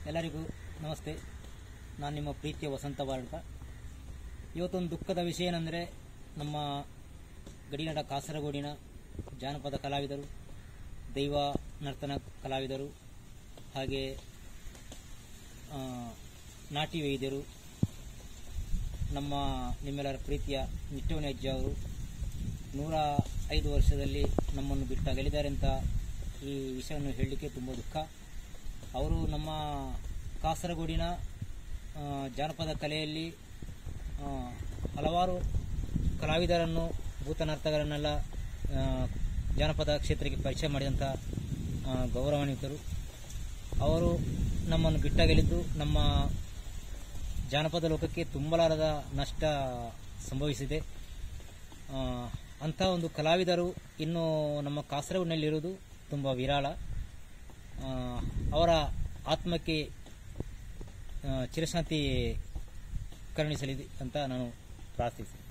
ಎಲ್ಲರಿಗೂ ನಮಸ್ತೆ. ನಾನು ನಿಮ್ಮ ಪ್ರೀತಿಯ ವಸಂತ ಬಾಳ್ಕ. ಇವತ್ತೊಂದು ದುಃಖದ ವಿಷಯ ಏನೆಂದರೆ, ನಮ್ಮ ಗಡಿನಾಡ ಕಾಸರಗೋಡಿನ ಜಾನಪದ ಕಲಾವಿದರು, ದೈವ ನರ್ತನ ಕಲಾವಿದರು, ಹಾಗೆ ನಾಟಿ ವೈದ್ಯರು, ನಿಮ್ಮೆಲ್ಲರ ಪ್ರೀತಿಯ ನಿಟ್ಟವನಿ ಅಜ್ಜ ಅವರು 105 ವರ್ಷದಲ್ಲಿ ನಮ್ಮನ್ನು ಬಿಟ್ಟಾಗಲಿದ್ದಾರೆ ಅಂತ ಈ ವಿಷಯವನ್ನು ಹೇಳಲಿಕ್ಕೆ ತುಂಬ ದುಃಖ. ಅವರು ನಮ್ಮ ಕಾಸರಗೋಡಿನ ಜಾನಪದ ಕಲೆಯಲ್ಲಿ ಹಲವಾರು ಕಲಾವಿದರನ್ನು, ಭೂತನರ್ತಕರನ್ನೆಲ್ಲ ಜಾನಪದ ಕ್ಷೇತ್ರಕ್ಕೆ ಪರಿಚಯ ಮಾಡಿದಂಥ ಗೌರವಾನ್ವಿತರು. ಅವರು ನಮ್ಮನ್ನು ಬಿಟ್ಟಾಗಲಿದ್ದು ನಮ್ಮ ಜಾನಪದ ಲೋಕಕ್ಕೆ ತುಂಬಲಾರದ ನಷ್ಟ ಸಂಭವಿಸಿದೆ. ಅಂಥ ಒಂದು ಕಲಾವಿದರು ಇನ್ನು ನಮ್ಮ ಕಾಸರಗೋಡಿನಲ್ಲಿರುವುದು ತುಂಬ ವಿರಳ. ಅವರ ಆತ್ಮಕ್ಕೆ ಚಿರಶಾಂತಿ ಕರುಣಿಸಲಿ ಅಂತ ನಾನು ಪ್ರಾರ್ಥಿಸ್ತೇನೆ.